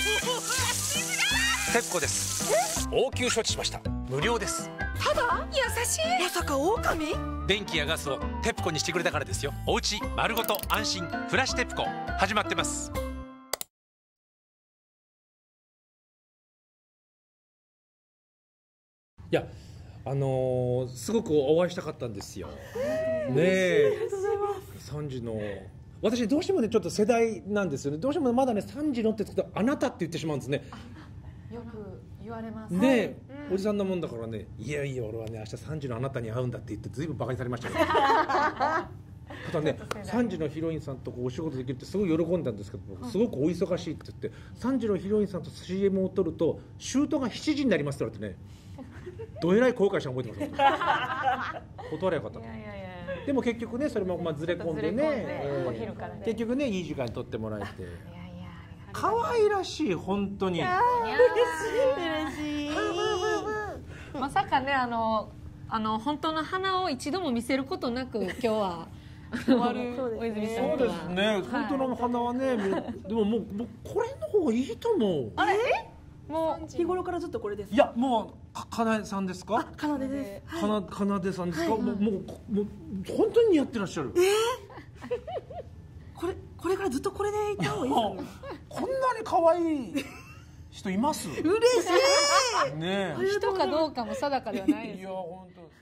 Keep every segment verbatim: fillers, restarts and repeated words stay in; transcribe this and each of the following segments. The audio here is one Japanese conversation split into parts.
テプコです。応急処置しました。無料です。 ただ優しい。まさか狼？ 電気やガスをテプコにしてくれたからですよ。おうち丸ごと安心フラッシュテプコ始まってます。いや、あのー、すごくお会いしたかったんですよ。ねえ。ありがとうございます。さんじの。私どうしてもねちょっと世代なんですよね。どうしてもまだねさんじのってつくとあなたって言ってしまうんですね。 よく言われますねえ、うん、おじさんなもんだからね、いやいや俺はね明日さんじのあなたに会うんだって言ってずいぶんバカにされましたけどただねさんじのヒロインさんとこうお仕事できるってすごい喜んだんですけど、すごくお忙しいって言ってさんじのヒロインさんと シーエム を撮るとシュートがしちじになりますって言われてねどえらい後悔したの覚えてます断ればよかったと。でも結局ねそれもまあずれ込んでね、えー、結局ねいい時間に撮ってもらえて可愛らしい本当に。嬉しい嬉しい。まさかねあのあの本当の花を一度も見せることなく今日は終わる大泉さんとは。 そうですね。本当の花はね、でももうこれの方がいいと思う。 あれ？もう日頃からずっとこれです。 いやもうかなでさんですか？ かなでです。 かなかなでさんですか？もうもう本当に似合ってらっしゃる。 ええ。これこれからずっとこれでいた方がいいですか？ こんなに可愛い人います？ 嬉しい。 ねえ。人かどうかも定かではないです。 いや本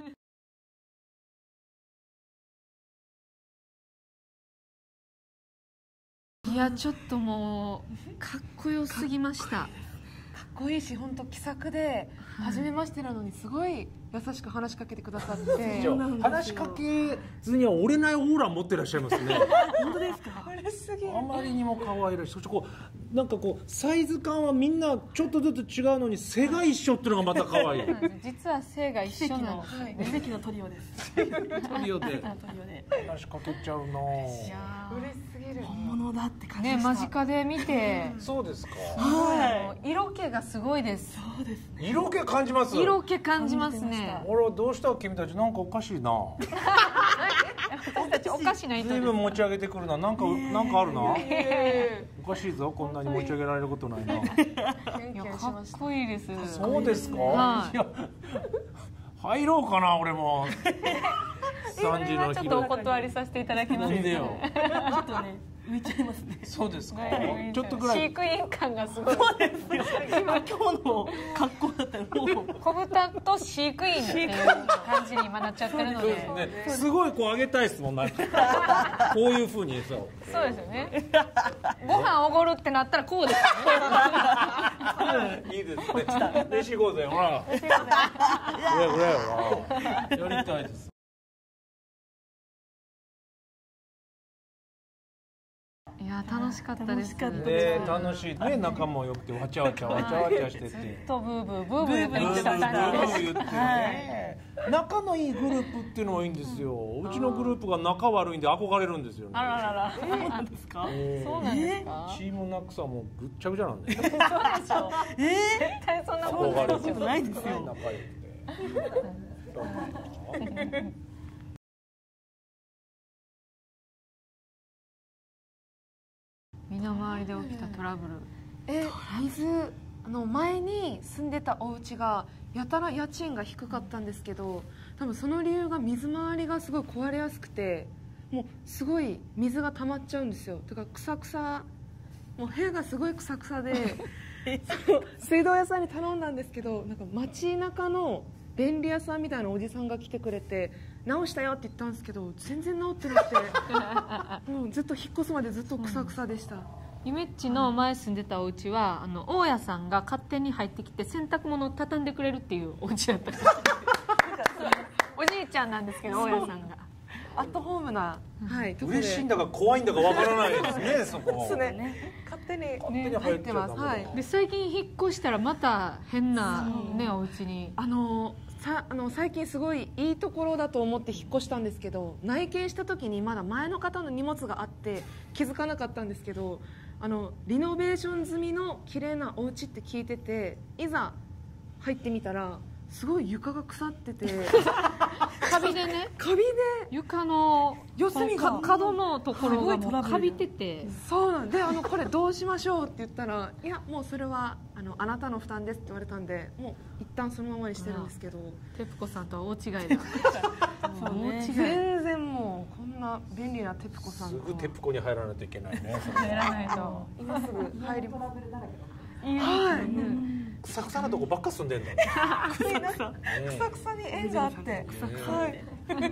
当。いやちょっともうかっこよすぎました。 かっこいいし本当気さくで初めましてなのにすごい優しく話しかけてくださって、 話しかけずには折れないオーラ持ってらっしゃいますね。 本当ですか？ 嬉しすぎる。 あまりにも可愛らしい。そしてこうなんかこうサイズ感はみんなちょっとずつ違うのに背が一緒っていうのがまた可愛い。 実は背が一緒なの。 奇跡のトリオです。 トリオで話しかけちゃうな。 嬉しすぎる。 本物だって感じね間近で見て。 そうですか。 はい。色気がすごいです。 そうですね。 色気感じます。 色気感じますね。 あらどうした君たちなんかおかしいな。 私たちおかしな人です。 随分持ち上げてくるな。なんかなんかあるな。おかしいぞこんなに持ち上げられることないな。いやかっこいいです。 そうですか。いや入ろうかな俺も。さんじのちょっとお断りさせていただきます。 なんでよ。 ちょっとね浮いちゃいますね。 そうですか。ちょっとぐらい。 飼育員感がすごい。 そうですよ。今今日の格好だったらもう小豚と飼育員っていう感じに今なっちゃってるので。 ね、すごいこう上げたいですもんね。こういう風にそう。 そうですよね。ご飯おごるってなったらこうですよね。いいですね。レシゴーでほら。レシゴーで。これこれよ。やりたいです。 いや楽しかったです。 ね楽しいね仲も良くてわちゃわちゃわちゃわちゃしてて。 ずっとブーブーブーブー言ってた感じです。 仲のいいグループっていうのがいいんですよ。うちのグループが仲悪いんで憧れるんですよね。 あららら。 そうなんですか？ そうなんですか？ チームナックさもぐっちゃぐちゃなんで。 そうでしょ。ええ絶対そんなことないですよ。 仲良くて。 身の回りで起きたトラブル。 え水あの前に住んでたお家がやたら家賃が低かったんですけど、多分その理由が水回りがすごい壊れやすくて、もうすごい水が溜まっちゃうんですよ。だから草草もう部屋がすごい草草で水道屋さんに頼んだんですけど、なんか街中の便利屋さんみたいなおじさんが来てくれて直したよって言ったんですけど全然直ってなくてもうずっと引っ越すまでずっと草草でした。 ゆめっちの前住んでたお家はあの大家さんが勝手に入ってきて洗濯物を畳んでくれるっていうお家だったおじいちゃんなんですけど大家さんがアットホームな、はい、 嬉しいんだか怖いんだかわからないですねそこ。 ですね。勝手に入ってます。はい。 で最近引っ越したらまた変なねお家にあのさあの最近すごいいいところだと思って引っ越したんですけど、内見した時にまだ前の方の荷物があって気づかなかったんですけど、あのリノベーション済みの綺麗なお家って聞いてて、いざ入ってみたらすごい床が腐っててカビでねカビで床の四隅がこの角のところがもすごいトラブルうカビてて、 そうなんで、あのこれどうしましょうって言ったら、いやもうそれはあのあなたの負担ですって言われたんで、もう一旦そのままにしてるんですけど、 テプコさんとは大違いだ。 そうね大違い。 全然もうこんな便利なテプコさんとすぐテプコに入らないといけないね。 やらないと。 今すぐ入ります。 はい。 草草なとこばっか住んでんだ。 草草草草に縁があって、はい。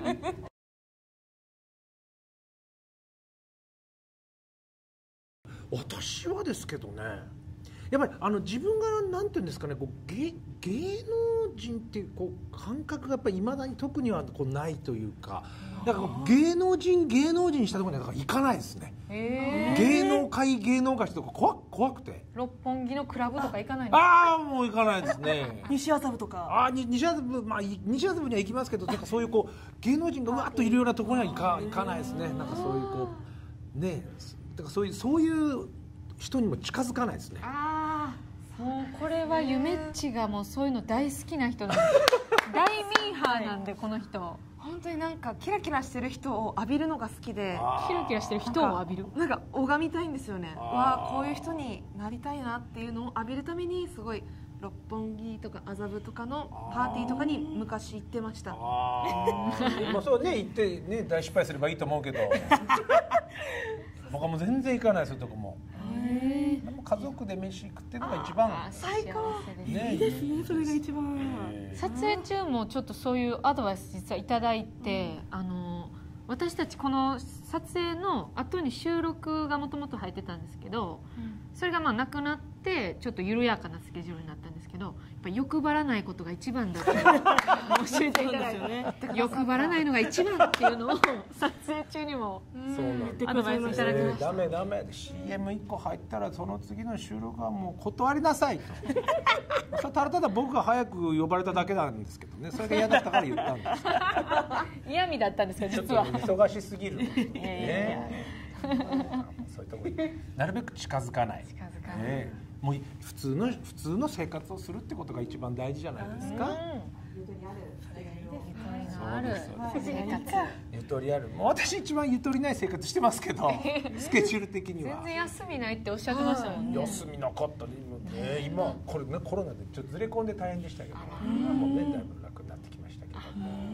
私はですけどね、やっぱりあの自分がなんていうんですかね、こう 芸, 芸能人っていうこう感覚がやっぱりいまだに特にはこうないというか、だからこう芸能人芸能人したところには行かないですね。芸能界芸能界とか怖怖くて。 六本木のクラブとか行かないの？ ああもう行かないですね。 西麻布とか。 ああ西麻布、まあ西麻布には行きますけど、なんかそういうこう芸能人がわっといるようなところには行か行かないですね。なんかそういうこうね、だからそういうそういう人にも近づかないですね。 ああ、もうこれはゆめっちがもうそういうの大好きな人なんで、大ミーハーなんでこの人。 本当になんかキラキラしてる人を浴びるのが好きで、 キラキラしてる人を浴びる。 なんか拝みたいんですよね。わあこういう人になりたいなっていうのを浴びるためにすごい六本木とか麻布とかのパーティーとかに昔行ってました。 ああ、まあそうね、行ってね大失敗すればいいと思うけど、僕はもう全然行かないそういうとこも。でも家族で飯食ってるのが一番最高ね。 いいですね、それが一番。 撮影中もちょっとそういうアドバイス実はいただいて、あの私たちこの撮影の後に収録がもともと入ってたんですけど、それがまあなくなってちょっと緩やかなスケジュールになったんですけど、やっぱ欲張らないことが一番だって教えていただいて、欲張らないのが一番っていうのを撮影中にもそうなんアドバイスいただきました。 ダメダメ シーエムいっ 個入ったらその次の収録はもう断りなさいと。それただただ僕が早く呼ばれただけなんですけどね、それが嫌だったから言ったんですよ。 嫌味だったんですかちょっと実は。 忙しすぎる。 いやいやいやね。そういうとこになるべく近づかない。 近づかない。 ね、もう普通の普通の生活をするってことが一番大事じゃないですか。 ある生活。 ゆとりある。もう私一番ゆとりない生活してますけど、スケジュール的には。 全然休みないっておっしゃってましたもんね。 休みなかったね。ね、今これねコロナでちょっとずれ込んで大変でしたけど、今もねだいぶ楽になってきましたけど。